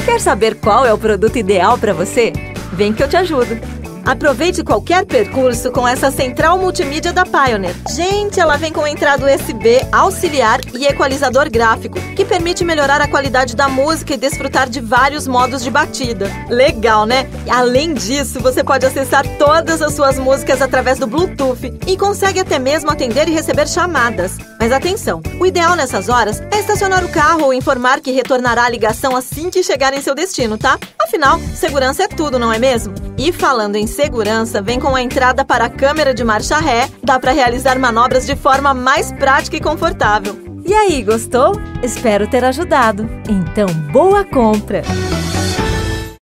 Quer saber qual é o produto ideal para você? Vem que eu te ajudo! Aproveite qualquer percurso com essa central multimídia da Pioneer. Gente, ela vem com entrada USB, auxiliar e equalizador gráfico, que permite melhorar a qualidade da música e desfrutar de vários modos de batida. Legal, né? Além disso, você pode acessar todas as suas músicas através do Bluetooth e consegue até mesmo atender e receber chamadas. Mas atenção, o ideal nessas horas é estacionar o carro ou informar que retornará a ligação assim que chegar em seu destino, tá? Afinal, segurança é tudo, não é mesmo? E falando em segurança, vem com a entrada para a câmera de marcha ré, dá para realizar manobras de forma mais prática e confortável. E aí, gostou? Espero ter ajudado. Então, boa compra!